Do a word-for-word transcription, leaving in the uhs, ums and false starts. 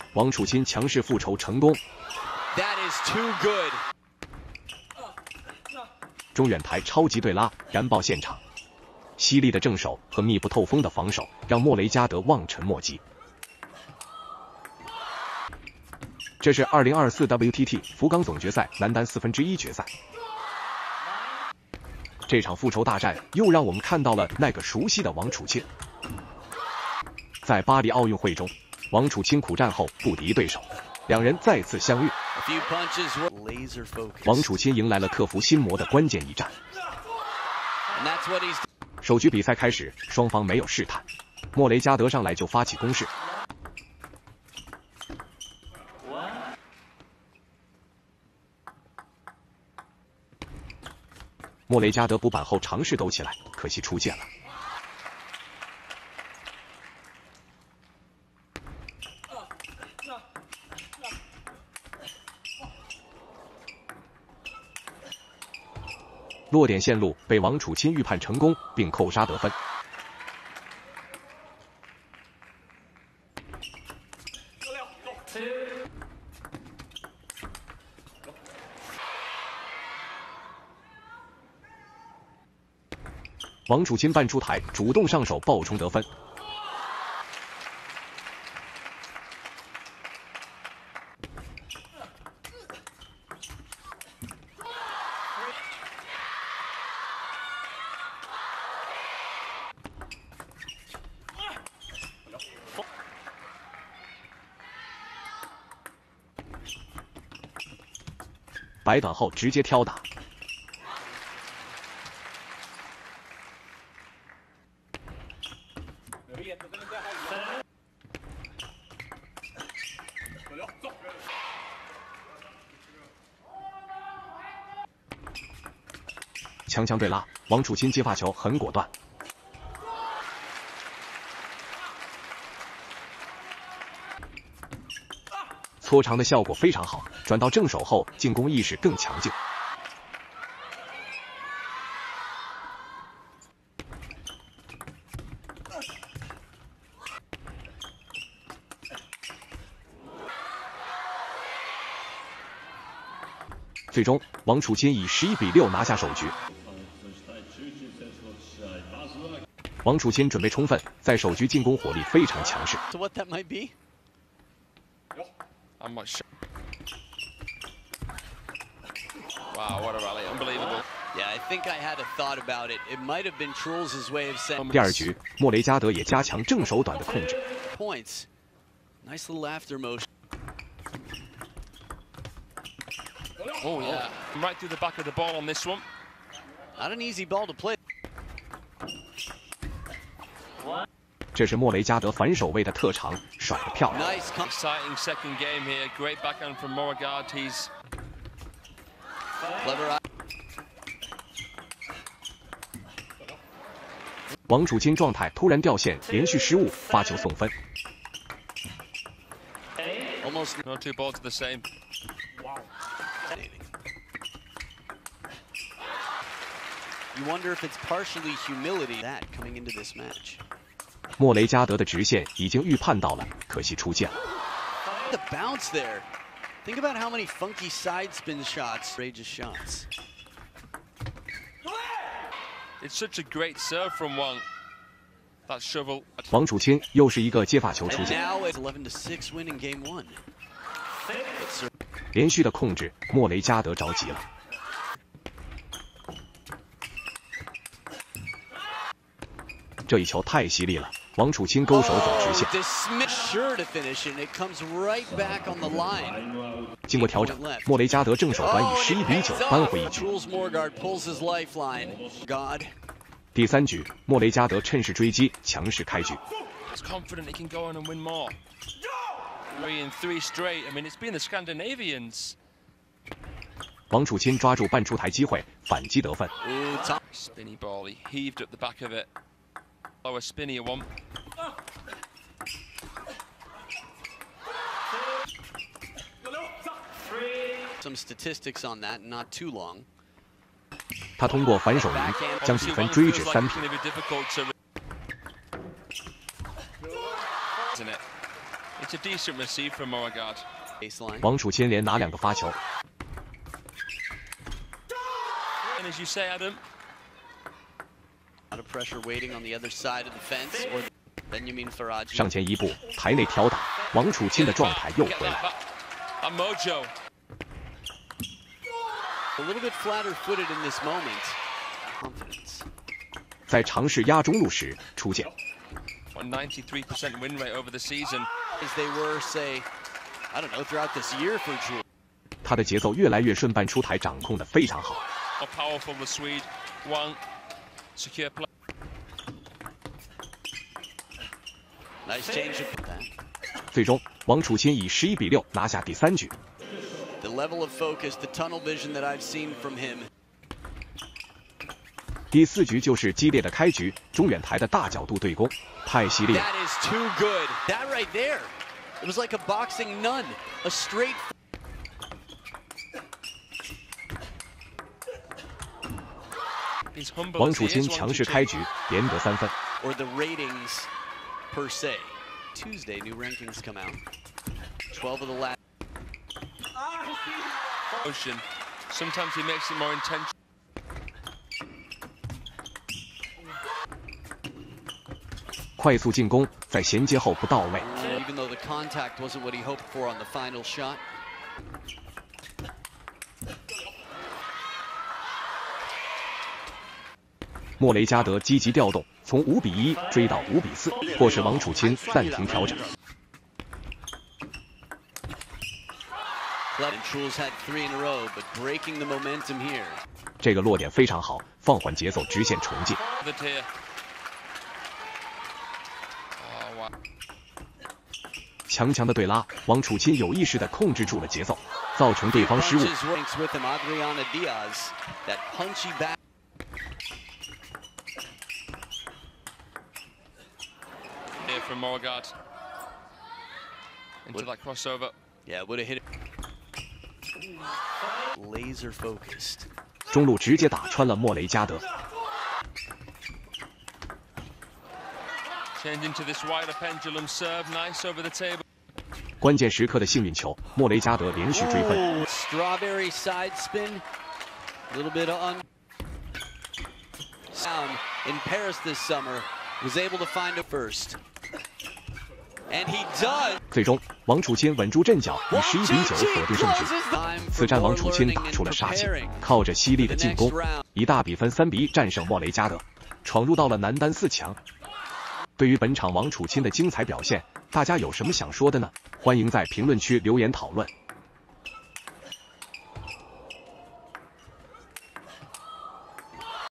王楚钦强势复仇成功。 That is too good. 中远台超级对拉燃爆现场，犀利的正手和密不透风的防守让莫雷加德望尘莫及。这是二零二四 W T T 福冈总决赛男单四分之一决赛。这场复仇大战又让我们看到了那个熟悉的王楚钦。在巴黎奥运会中，王楚钦苦战后不敌对手，两人再次相遇。王楚钦迎来了克服心魔的关键一战。首局比赛开始，双方没有试探，莫雷加德上来就发起攻势。莫雷加德补板后尝试兜起来，可惜出界了。落点线路被王楚钦预判成功，并扣杀得分。王楚钦半出台，主动上手爆冲得分。摆短后直接挑打。强强对拉，王楚钦接发球很果断。搓长的效果非常好，转到正手后进攻意识更强劲。最终，王楚钦以十一比六拿下首局。王楚钦准备充分，在首局进攻火力非常强势。 I'm not sure. Wow, what a rally. Unbelievable. Yeah, I think I had a thought about it. It might have been Truls' way of saying. 第二局，莫雷加德也加强正手短的控制。 Points. Nice little after motion. Oh yeah, right through the back of the ball on this one. Not an easy ball to play. 这是莫雷加德反手位的特长，甩得漂亮。 Nice, exciting second game here. Great backhand from Moragardis. Clever. 王楚钦状态突然掉线，连续失误，发球送分。 Almost no two balls are the same. You wonder if it's partially humility that coming into this match. 莫雷加德的直线已经预判到了，可惜出界了。 The bounce there. Think about how many funky side spin shots, outrageous shots. It's such a great serve from Wang. That shovel. 王楚钦又是一个接发球出 And 现， now it's eleven to six win in game one. 连续的控制，莫雷加德着急了。这一球太犀利了，王楚钦勾手走直线。 Oh, dismiss sure to finish it. It comes right back on the line. 经过调整，莫雷加德正手短以 Oh, 十一 and 比 it 九 picks 扳 up. 回一局。 Truls Morgard pulls his lifeline. God. 第三局，莫雷加德趁势追击，强势开局。 He's confident he can go on and win more. Three and three straight. I mean, it's been the Scandinavians. 王楚钦抓住半出台机会，反击得分。 Ooh, top. Spinny ball. He heaved up the back of it. Lower spinnier one. Some statistics on that, not too long. 他通过反手赢，将比分追至三平。 It's a decent receive from Moragard. Baseline. 王楚钦连拿两个发球， And as you say, Adam, A lot of pressure waiting on the other side of the fence, or Benjamin Faraji. 上前一步，台内挑打，王楚钦的状态又 get 回 that 来。 back. A mojo. A little bit flatter-footed in this moment. Confidence. 在尝试压中路时出现， On ninety-three percent win rate over the season. As they were, say, I don't know, throughout this year for Jewel. 他的节奏越来越顺半出台，掌控的非常好。 How powerful the Swede. One secure play. Nice change of that. 最终，王楚钦以十一比六拿下第三局。 The level of focus, the tunnel vision that I've seen from him. 第四局就是激烈的开局，中远台的大角度对攻，太犀利了。 That is too good. That right there. It was like a boxing nun. A straight. He's humble. 王 as 楚 he 钦 is, 强 Wang 势 Chuqin. 开局，连得三分。 Or the ratings per se. Tuesday, new rankings come out. twelve of the last. Motion. Sometimes he makes it more intentional. 快速进攻，在衔接后不到位。 Even though the contact wasn't what he hoped for on the final shot. 莫雷加德积极调动，从五比一追到五比四，迫使王楚钦暂停调整。 And Truls had three in a row, but breaking the momentum here. 这个落点非常好，放缓节奏，直线重进。 The tier. Oh, wow. 强强的对拉，王楚钦有意识地控制住了节奏，造成对方失误。 Punches ranks with him, Adriana Diaz. That punchy back. Here from Moragard. Into that crossover. Yeah, would have hit it. Laser focused. 中路直接打穿了莫雷加德。 Change into this wider pendulum serve. Nice over the table. 关键时刻的幸运球，莫雷加德连续追分。 Oh, strawberry side spin. A little bit of un. Sound in Paris this summer. Was able to find it first. And he does. 最终，王楚钦稳住阵脚，以十一比九锁定胜局。此战，王楚钦打出了杀气，靠着犀利的进攻，以大比分三比一战胜莫雷加德，闯入到了男单四强。对于本场王楚钦的精彩表现，大家有什么想说的呢？欢迎在评论区留言讨论。